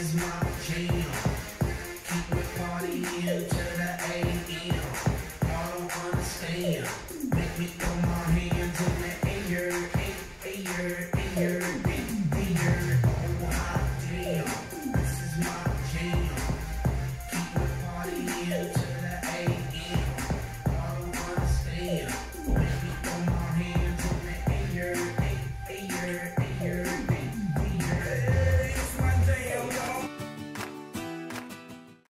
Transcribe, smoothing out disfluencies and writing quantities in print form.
is my jam. Keep me partying to the AM. I don't understand. Make me throw my hands in the air, air, air, air. Oh hot damn, this is my jam. Keep me partying to the AM. I don't understand.